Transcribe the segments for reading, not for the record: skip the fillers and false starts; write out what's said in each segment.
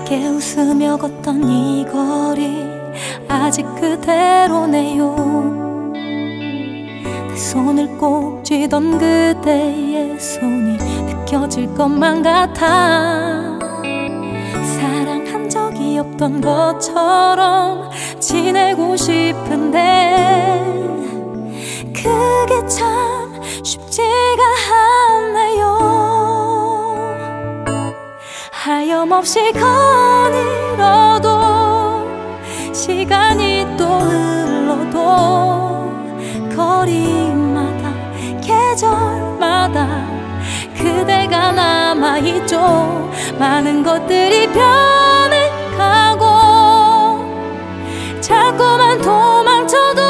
함께 웃으며 걷던 이 거리 아직 그대로네요. 내 손을 꼭 쥐던 그대의 손이 느껴질 것만 같아. 사랑한 적이 없던 것처럼 지내고 싶은데 그게 참 쉽지가 않네요. 하염없이 거닐어도 시간이 또 흘러도 거리마다 계절마다 그대가 남아있죠. 많은 것들이 변해가고 자꾸만 도망쳐도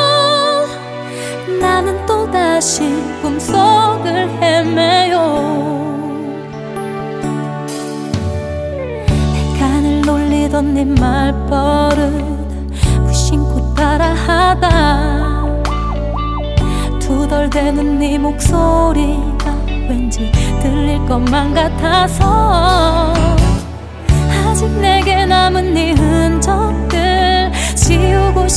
나는 또다시 꿈속을 헤매요. 내가 늘 놀리던 네 말버릇 무심코 따라하다 투덜대는 네 목소리가 왠지 들릴 것만 같아서 아직 내게 남은 네 흔적들 지우고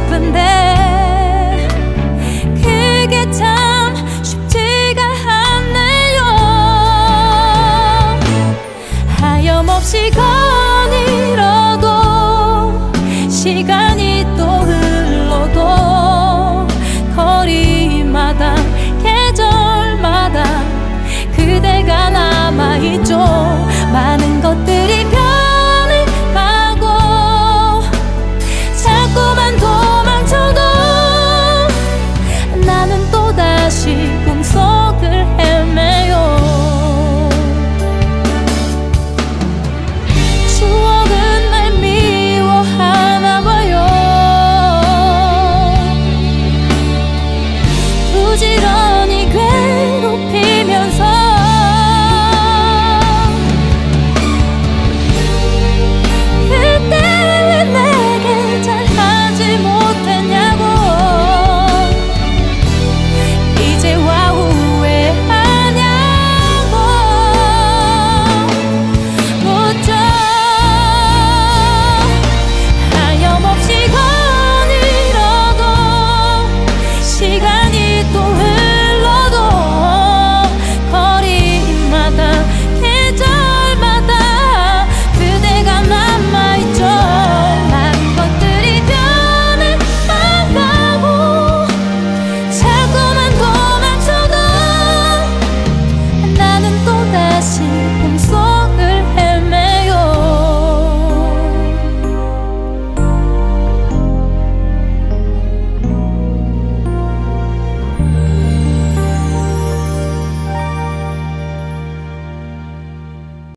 싶은데 그게 참 쉽지가 않네요. 하염없이